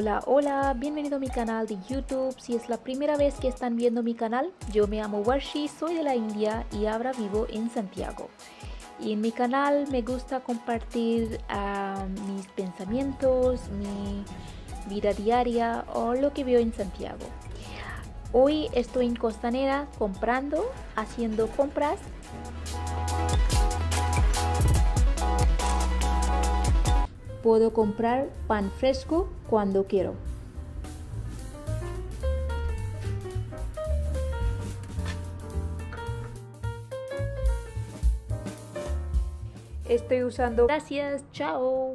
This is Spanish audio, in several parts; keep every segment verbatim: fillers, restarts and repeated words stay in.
Hola, hola, bienvenido a mi canal de YouTube. Si es la primera vez que están viendo mi canal, yo me llamo Varshi, soy de la India y ahora vivo en Santiago. Y en mi canal me gusta compartir uh, mis pensamientos, mi vida diaria o lo que veo en Santiago. Hoy estoy en Costanera comprando, haciendo compras. Puedo comprar pan fresco cuando quiero. Estoy usando. Gracias, chao.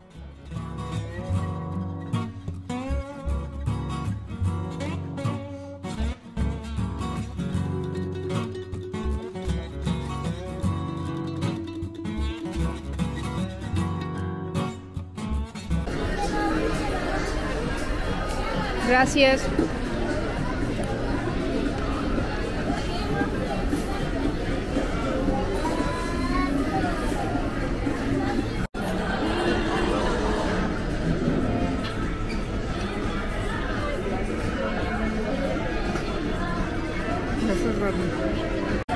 Gracias. Eso es rápido.